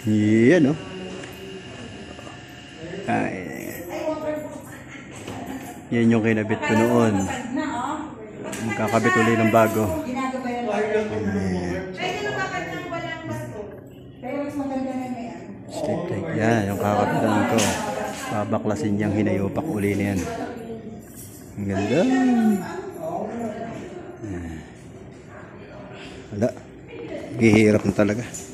Yan, oh. Ay, yan yung kinabit ko noon. Magkakabit ulit ng bago. Stick tight. Yan, yung kakabitan ko. Babaklasin niyang hinayupak uli na yan. Ang ganda. Wala. Gihirap na talaga.